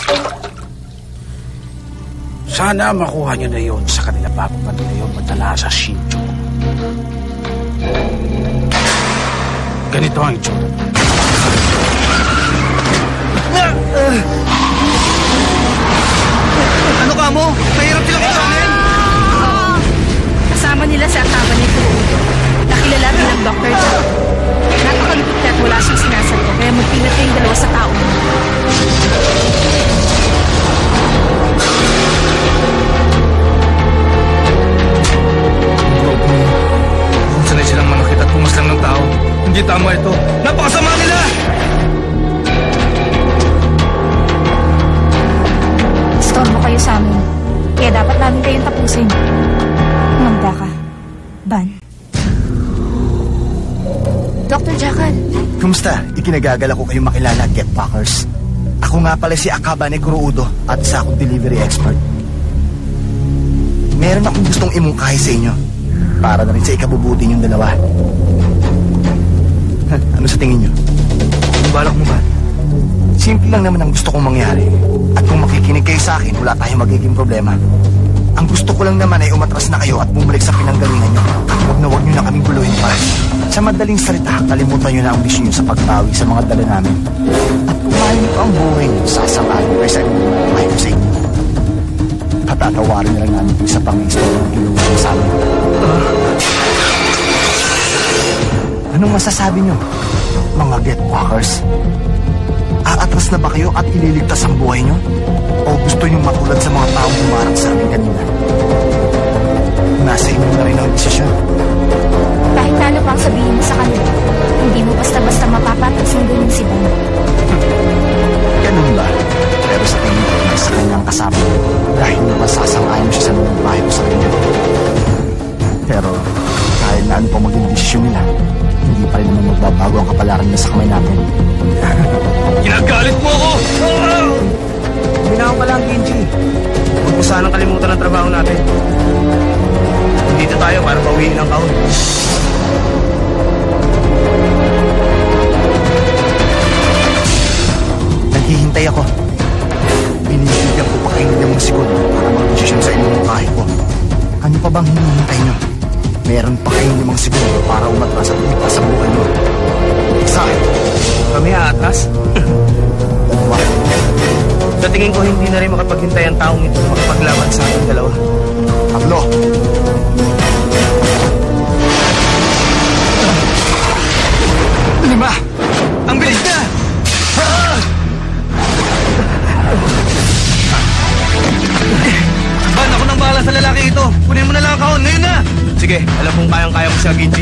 Sana makuha nyo na yun sa kanila bago pa nila yun madala sa Shinjuku. Ganito ang itsura. Ano ka mo? Mahirap silang ikanin! Kasama nila sa Akaba ni Kurodo. Nakilala bilang Dr. Joe. Napakalupit na at wala siyang sinasagot, kaya magpilat kayong dalawa sa tao. Kung sanay silang manakit at pumaslang ng tao, hindi tama ito. Napakasama nila! Stormo kayo sa amin. Kaya dapat namin kayong tapusin. Manda ka. Ban. Dr. Jackal. Kumusta? Ikinagagala ko kayong makilala, Get Packers. Ako nga pala si Akaba ni Kurodo at isa akong delivery expert. Meron akong gustong imungkahi sa inyo para na rin sa ikabubuti niyong dalawa. Ano sa tingin niyo? Ang balak mo ba? Simple lang naman ang gusto kong mangyari. At kung makikinig kayo sa akin, wala tayong magiging problema. Ang gusto ko lang naman ay umatras na kayo at bumalik sa pinanggalingan niyo. Huwag niyo na kaming guluhin pa. Sa madaling salita, kalimutan niyo na ang misyon niyo sa pagbawi sa mga dala namin. At kung ayaw niyo ang buhay niyo, sasangayin kayo sa inyo ng buhay ko sa inyo. Patatawarin na lang namin isa pang istorya ng ginawa niyo sa amin. Anong masasabi niyo, mga Get Packers? Aatras na ba kayo at ililigtas ang buhay niyo? O gusto niyong matulad sa mga taong humarang sa amin kanina? Nasa inyo na rin ang desisyon. Kahit ano pang sabihin mo sa kanila, hindi mo basta-basta mapapatasundo ng si Ban. Ganun ba? Pero sa tingin ko, sa kanyang kasama dahil napasasang-ayon siya sa nagbahay ko sa kanya. Pero kahit na ano pa maging desisyon nila, hindi pa rin naman magbabago ang kapalaran niya sa kamay natin. Ginagalit mo ako! Minahon ka lang, Genji. Huwag mo sanang kalimutan ang trabaho natin. Dito tayo para pauwiin ang kahon. Naghihintay ako. Binibigyan ko pa kayo ng mga segundo para mag-desisyon sa inyong bahay ko. Ano pa bang hinihintay nyo? Meron pa kayo ng mga segundo para umatras at ligtas sa buhay nyo. Sa akin. Kami aatras? Dalawa. Sa tingin ko hindi na rin makapaghintay ang taong ito na makapaglaban sa ating dalawa. Tatlo. Lima! Ang bilis na! Ban, ako nang bahala sa lalaki ito. Kunin mo na lang ang kahon. Ngayon na! Sige, alam kong kayang-kaya mo siya, Genji.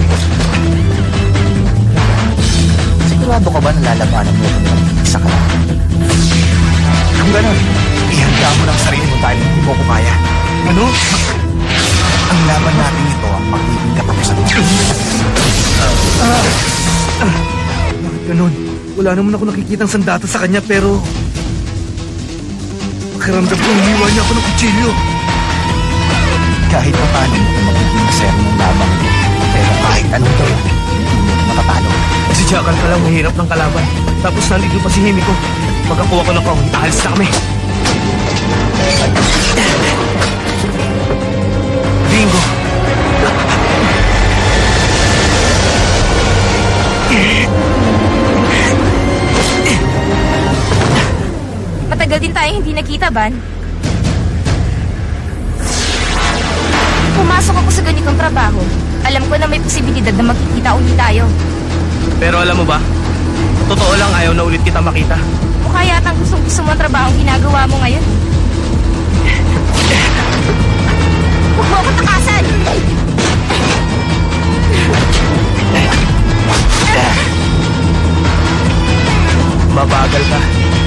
Sigurado ka ba nalalabanan mo kung mag-isa ka lang? Kung gano'n, ihanda mo ng sarili mo dahil hindi mo ko kaya. Ano? Ang laban natin ito ang magiging katapusan mo. Bakit ganun? Wala naman ako nakikitang sandata sa kanya pero... Pakiramdam ko hiniwa niya ako ng kutsilyo. Kahit pa paano mo kung magiging masaya ng laban mo. Pero kahit anong gawin, hindi mo matatalo. Si Jackal pa lang mahirap ng kalaban. Tapos nandito pa si Himiko. Pagkakuha ko ng kahon, aalis na kami. Bingo! Matagal din tayo hindi nakita, Ban. Pumasok ako sa ganitong trabaho. Alam ko na may posibilidad na magkikita ulit tayo. Pero alam mo ba, totoo lang ayaw na ulit kita makita. Mukha yatang gustong-gusto mo ang trabaho ang ginagawa mo ngayon. Huwag mo ako takasan! Mabagal ka.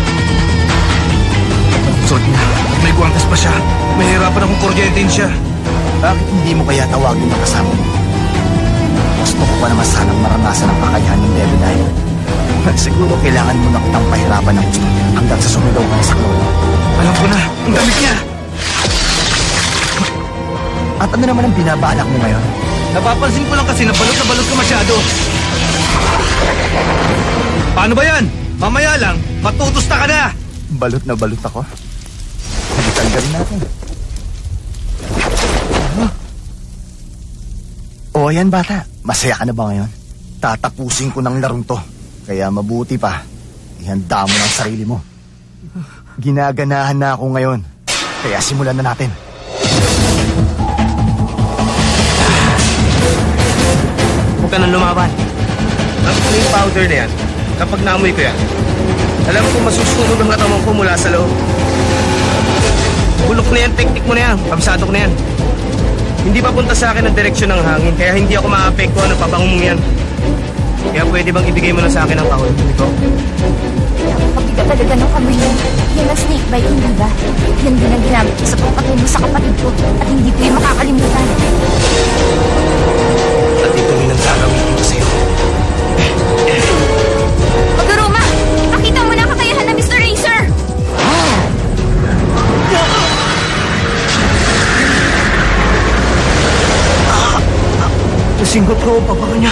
Suot niya. May guwantes pa siya. Mahirapan akong kuryentin siya. Bakit hindi mo kaya tawagin ang kasama mo? Gusto ko pa naman sanang maranasan ang kakayahan ng Devil Eye. Siguro kailangan mo na kitang pahirapan ng gusto hanggang sa sumigaw ka na sa klono. Alam ko na. Ang damit niya. At ano naman ang binabalak mo ngayon? Napapansin ko lang kasi na balot ka masyado. Paano ba yan? Mamaya lang, matutusta ka na! Balot na balot ako. Tanggalin natin. O ayan bata, masaya ka na ba ngayon? Tatapusin ko ng larong to. Kaya mabuti pa, ihanda mo ng sarili mo. Ginaganahan na ako ngayon. Kaya simulan na natin. Huwag ka nang lumaban. Ang clean powder na yan, kapag naamoy ko yan, alam ko masusunog ang katawan ko mula sa loob. Bulok na yan, teknik mo na yan, kabisado ko na yan. Hindi papunta sa akin ang direksyon ng hangin, kaya hindi ako maapektuhan ng pabango mong yan. Kaya pwede bang ibigay mo na sa akin ang kahon, ito? Napakabigat talaga ng kamay mo. Yan ang snake bite, hindi ba? Yan din ang ginamit ko sa pagpatay mo sa kapatid ko at hindi ko yung makakalimutan. At ito rin ang gagawin ko sa'yo. Maguruma! Nakita mo na ang kakayahan na Mr. Racer! Nasinggot ko ang pabango niya.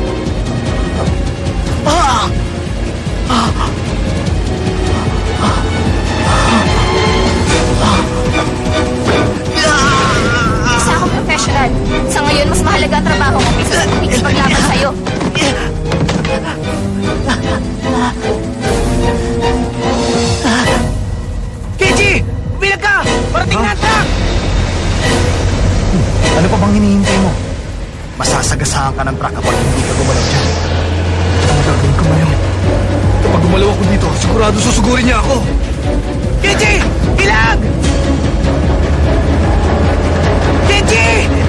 Isa akong professional. Sa ngayon, mas mahalaga ang trabaho ko kaysa sa paglaban sa'yo. Kenji! Bilag ka! Parating na ang truck! Ano pa bang hinihintay mo? Masasagasahan ka ng truck kapag hindi ka gumalaw dyan. Ang gagawin ko ngayon? Kapag gumalaw ako dito, sigurado susugurin niya ako. Kenji! Bilag! Kenji!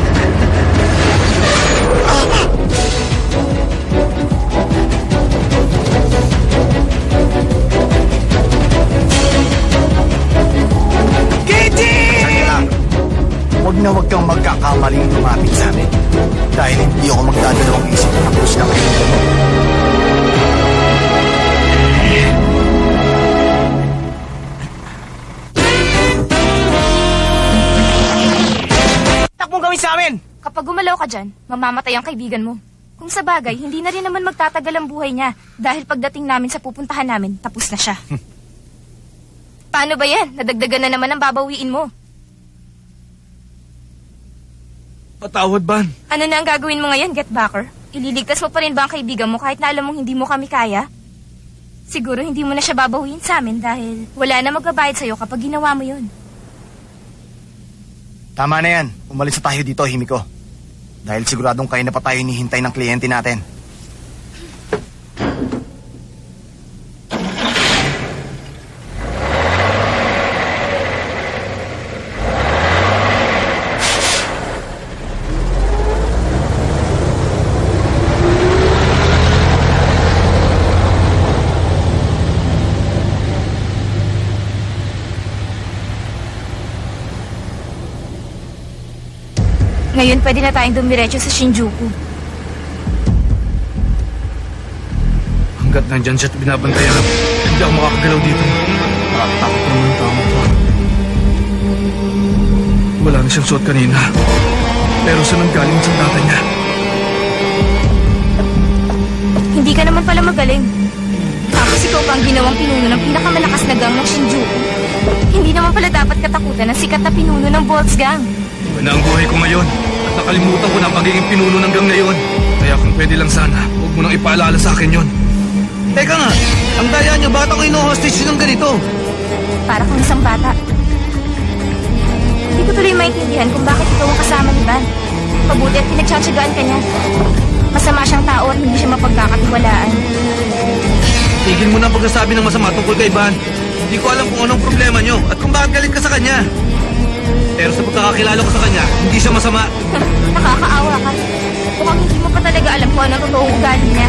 Kenji! Sanya lang. Huwag kang magkakamaling lumapit sa amin. Dahil hindi ako magdadalawang isip na krus na kayo. Takbong gawin sa amin! Kapag gumalaw ka dyan, mamamatay ang kaibigan mo. Kung sa bagay, hindi na rin naman magtatagal ang buhay niya dahil pagdating namin sa pupuntahan namin, tapos na siya. Paano ba yan? Nadagdagan na naman ang babawiin mo. Patawad, Ban. Ano na ang gagawin mo ngayon, Getbacker? Ililigtas mo pa rin ba ang kaibigan mo kahit na alam mong hindi mo kami kaya? Siguro hindi mo na siya babawiin sa amin dahil wala na magbabayad sa'yo kapag ginawa mo yun. Tama na yan. Umalis na tayo dito, Himiko. Dahil siguradong kayo na pa tayo hinihintay ng kliyente natin. Ngayon pwede na tayong dumiretso sa Shinjuku. Hanggat nandyan siya at binabantayan, hindi ako makakagalaw dito. Nakakatakot naman ang tao ko. Wala na siyang suot kanina. Pero saan ang galing sa data niya? Hindi ka naman pala magaling. Tapos ikaw pa ang ginawang pinuno ng pinakamalakas na gang ng Shinjuku. Hindi naman pala dapat katakutan ng sikat na pinuno ng Boltz Gang. Iba na ang buhay ko ngayon at nakalimutan ko na ang pagiging pinuno ng gang na yun. Kaya kung pwede lang sana, huwag mo nang ipaalala sa akin yun. Teka nga, ang daya niyo, bakit ako ino-hostage ng ganito? Para kang isang bata. Hindi ko tuloy maintindihan kung bakit ikaw ang kasama ni Van. Mabuti at pinagtsatsagaan ka niya. Masama siyang tao at hindi siya mapagkakatiwalaan. Tigil mo na ang pagsasabi ng masama tungkol kay Van. Hindi ko alam kung anong problema niyo at kung bakit galit ka sa kanya. Pero sa pagkakakilala ko sa kanya, hindi siya masama. Nakakaawa ka. Mukhang hindi mo pa talaga alam kung anong totoong ugali niya.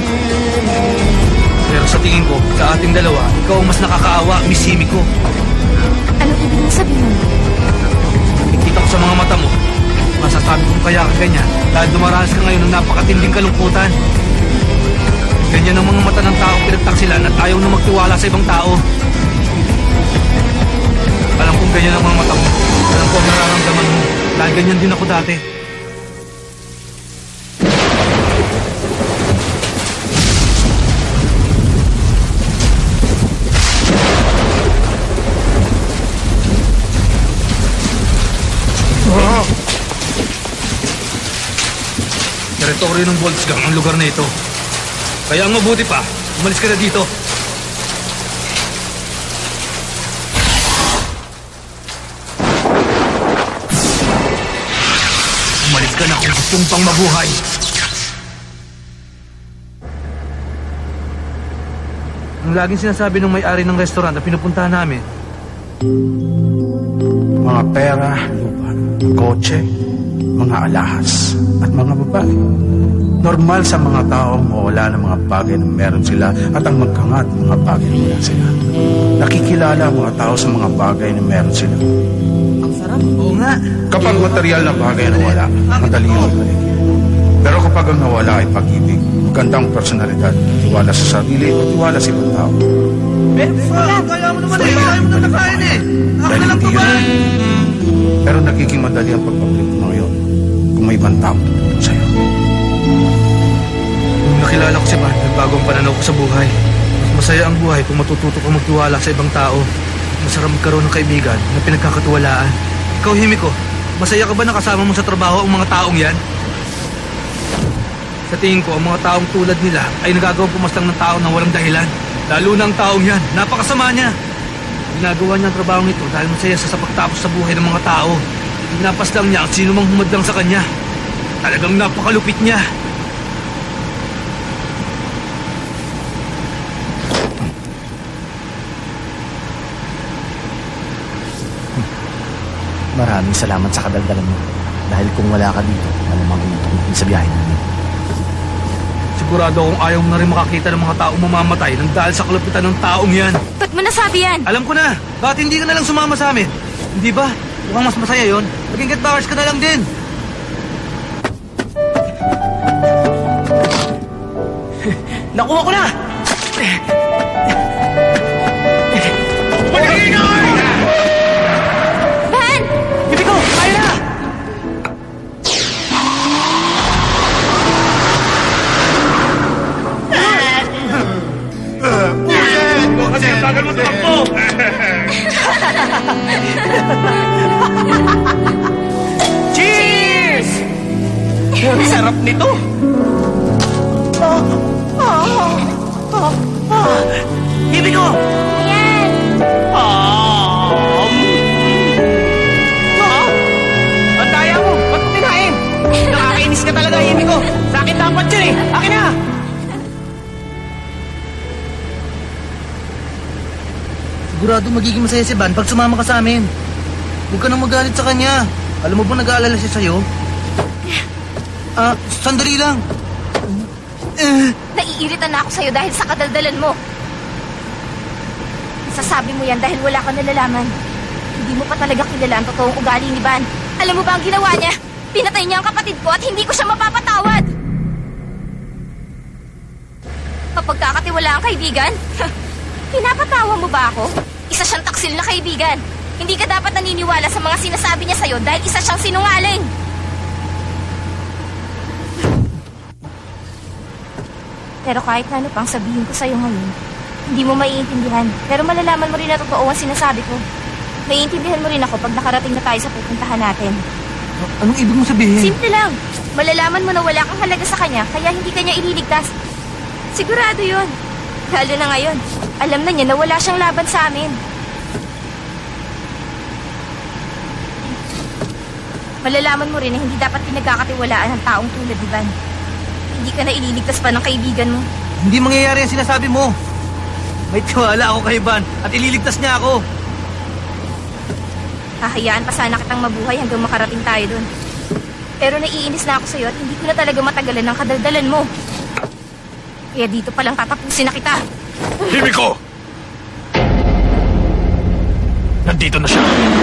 Pero sa tingin ko, sa ating dalawa, ikaw ang mas nakakaawa, Miss Himiko. Anong ibig mo sabihin? Nakikita ko sa mga mata mo. Masasabi kong kaya ka ganyan dahil dumaranas ka ngayon ng napakatinding kalungkutan. Ganyan ang mga mata ng taong pinagtaksilan at ayaw na magtiwala sa ibang tao. Alam kong ganyan ang mga mata mo. Alam ko ang nararamdaman mo. Dahil ganyan din ako dati. laboratorio ng Volksgang ang lugar na ito. Kaya ang mabuti pa, umalis ka na dito. Umalis ka na kung gusto mong pang mabuhay. Ang laging sinasabi ng may-ari ng restaurant na pinupuntahan namin, Mga pera, lupa, kotse, mga alahas, at mga babae. Normal sa mga taong mawala ng mga bagay na meron sila at ang magkangat ng mga bagay na wala sila. Nakikilala ang mga tao sa mga bagay na meron sila. oo nga. Kapag material na bagay na wala, madali yung ibalik. Pero kapag ang nawala ay pag-ibig, magandang personalidad, tiwala sa sarili at tiwala sa ibang tao. Kaya mo naman eh, kaya mo na nakain eh. Dahil hindi yun. Pero nagiging madali ang pagpaplit mo ngayon kung may ibang tao sa'yo. Nung nakilala ko si Van, nagbago ang pananaw ko sa buhay. Mas masaya ang buhay kung matututo kang magtiwala sa ibang tao. Masarap magkaroon ng kaibigan na pinagkakatiwalaan. Ikaw, Himiko, masaya ka ba na kasama mo sa trabaho ang mga taong yan? Sa tingin ko, ang mga taong tulad nila ay nagagawang pumaslang ng tao na walang dahilan. Lalo na ang taong yan, napakasama niya. Ginagawa niya ang trabahong ito dahil masaya sa pagtapos sa buhay ng mga tao. Pinapas lang niya at sino mang humadlang sa kanya. Talagang napakalupit niya. Maraming salamat sa kadagdagan mo. Dahil kung wala ka dito, malamang umutok sa biyahe namin. Sigurado akong ayaw mo na rin makakita ng mga taong mamamatay nang dahil sa kalupitan ng taong yan. Ba't mo nasabi yan? Alam ko na, bakit hindi ka na lang sumama sa amin? Hindi ba? Mukhang mas masaya yon. Maging get bars ka na lang din. Nakuha ko na! Van! Himiko, kaya na! Kasi tagal mo tumakbo! Cheers! Ang sarap nito! Himiko! Yan! Ang daya mo! Ba't mo kinain? Nakakainis ka talaga, Himiko! Sa akin dapat yun eh! Akin na! Sigurado magiging masaya si Van pag sumama ka sa amin. Huwag ka nang magalit sa kanya. Alam mo ba nag-aalala siya sa'yo? Sandali lang. Naiirita na ako sa'yo dahil sa kadaldalan mo. Sasabi mo yan dahil wala ka nalalaman. Hindi mo pa talaga kilala ang totoong ugali ni Van. Alam mo ba ang ginawa niya? Pinatay niya ang kapatid ko at hindi ko siya mapapatawad. Kapag kakatiwala ang kaibigan, pinapatawa mo ba ako? Isa siyang taksil na kaibigan. Hindi ka dapat naniniwala sa mga sinasabi niya sa'yo dahil isa siyang sinungaling. Pero kahit na ano pang sabihin ko sa'yo ngayon, hindi mo maiintindihan. Pero malalaman mo rin na totoo ang sinasabi ko. Maiintindihan mo rin ako pag nakarating na tayo sa pupuntahan natin. Anong ibig mong sabihin? Simple lang. Malalaman mo na wala kang halaga sa kanya, kaya hindi kanya ililigtas. Sigurado yun. Lalo na ngayon. Alam na niya na wala siyang laban sa amin. Malalaman mo rin na hindi dapat pinagkakatiwalaan ng taong tulad ni Van. Hindi ka na ililigtas pa ng kaibigan mo. Hindi mangyayari ang sinasabi mo. May tiwala ako kay Van at ililigtas niya ako. Hahayaan pa sana kitang mabuhay hanggang makarating tayo doon. Pero naiinis na ako sa'yo at hindi ko na talaga matagalan ng kadaldalan mo. Kaya dito palang tatapusin na kita. Himiko! Nandito na siya.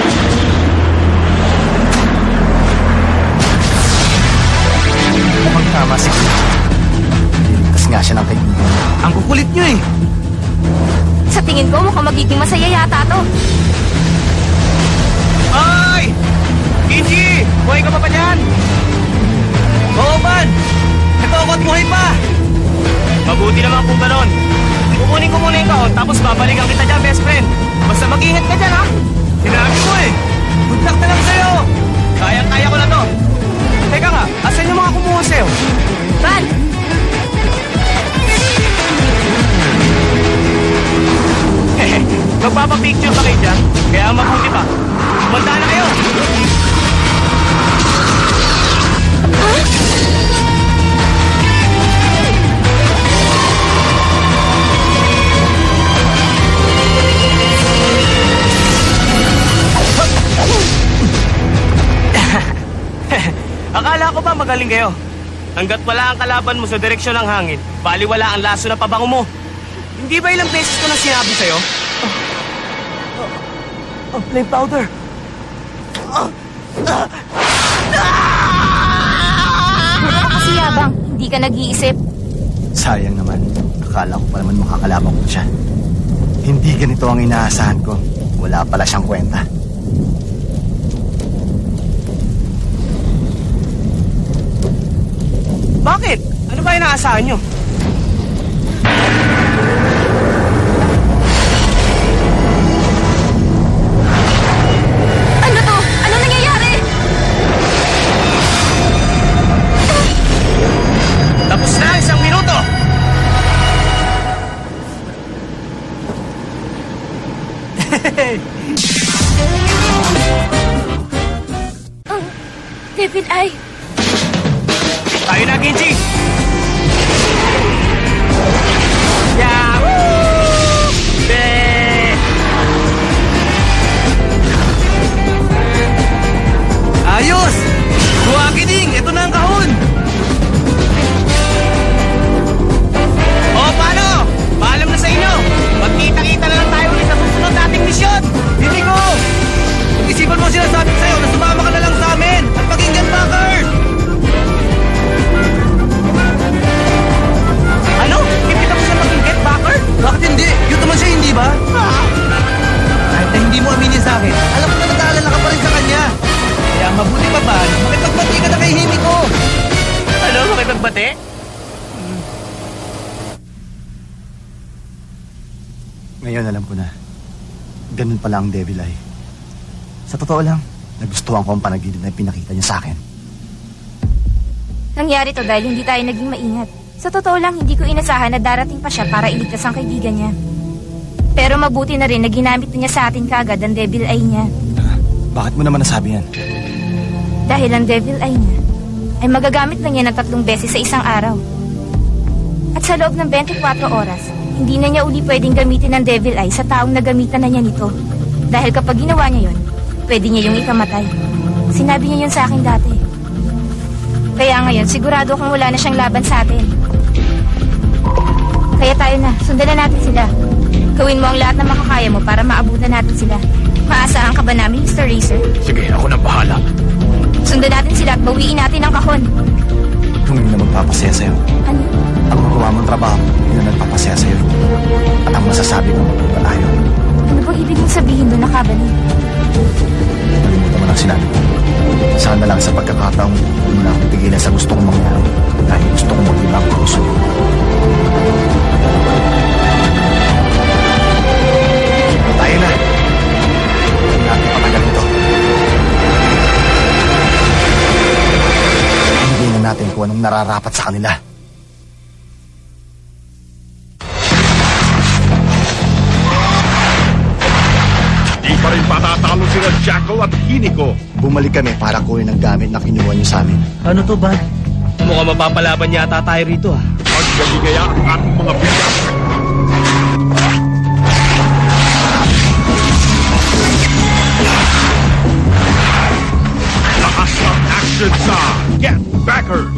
Mukhang tama si Kuya. Niligtas nga siya ng kaibigan. Ang kukulit niyo eh. Sa tingin ko mukhang magiging masaya yata to. Ay! Kinji! Buhay ka pa ba dyan? Oo, Van! Ito ako at buhay pa! Mabuti naman kung ganon. Kukunin ko muna yung kaon, tapos babalikan kita dyan, best friend. Basta mag-ingat ka dyan, ha? Sinabi mo eh. Good luck na lang sa'yo. Kaya-kaya ko na to. Teka nga, asan yung mga kumuha sa'yo? Magpapapicture ba kayo dyan? Kaya mabuti pa. Kumanda na kayo! Akala ko ba magaling kayo? Hanggat wala ang kalaban mo sa direksyon ng hangin, baliwala ang laso na pabango mo. Hindi ba ilang beses ko na sinabi sa'yo? Flame powder! Kasi yabang, hindi ka nag-iisip. Sayang naman. Akala ko pa naman makakalaban ko siya. Hindi ganito ang inaasahan ko. Wala pala siyang kwenta. Bakit? Ano ba inaasahan nyo? Ano to? Ano nangyayari? Tapos na, 1 minuto! Oh, Devil Eye. Tayo na, Genji! Yahoo! Ayos! Buwakining! Ito na ang kahon! O, paano? Paalam na sa inyo! Magkita-kita na lang tayo ulit sa susunod nating misyon! Hindi ko! Isipan mo sinasabi ko sa'yo na sumama ka na lang sa amin at pakinggan, Packard! Ano? Hindi mo siya mag-get backer? Bakit hindi? Cute naman siya, hindi ba? Kahit na hindi mo aminin sa akin, alam ko na nag-aalala ka pa rin sa kanya. Kaya mabuti pa ba, makipagbati ka na kay Himiko. Ano? Makipagbate? Ngayon alam ko na. Ganun pala ang Devil Eye. Sa totoo lang, nagustuhan ko ang panaginip na pinakita niya sa akin. Nangyari to dahil hindi tayo naging maingat. Sa totoo lang, hindi ko inasahan na darating pa siya para iligtas ang kaibigan niya. Pero mabuti na rin na ginamit niya sa atin kaagad ang Devil Eye niya. Bakit mo naman nasabi yan? Dahil ang Devil Eye niya ay magagamit lang niya ng 3 beses sa isang araw. At sa loob ng 24 oras, hindi na niya uli pwedeng gamitin ang Devil Eye sa taong nagamitan na niya nito. Dahil kapag ginawa niya yon, pwede niya yung ikamatay. Sinabi niya yun sa akin dati. Kaya ngayon, sigurado kung wala na siyang laban sa atin. Kaya tayo na, sundan na natin sila. Gawin mo ang lahat na makakaya mo para maabutan natin sila. Maasaan ka ba namin, Mr. Racer? Sige, ako na bahala. Sundan natin sila at bawiin natin ang kahon. Kung yun na magpapasaya sa'yo. Ano? Ang magawa mong trabaho, yun ang nagpapasaya sa'yo. At ang masasabi ko, magpunta tayo. Ano bang ibig mong sabihin doon, nakabali? Nalimutan mo lang sinabi ko. Sana lang sa pagkakataong huwag mo na akong tigilan sa gusto kong mangyari. Dahil gusto kong mag-iba ang puso. Tayo na. Huwag natin patagalin to. Hindi na natin kung anong nararapat sa kanila. Di pa rin patatalo sila Jacko at Hinico. Bumalik kami para kunin ang gamit na kinuha niyo sa amin. Ano to, Bad? Mukhang mapapalaban yata tayo rito, ah. Pagkaligaya ang ating mga bigas. Lakas ng action sa Get Backers.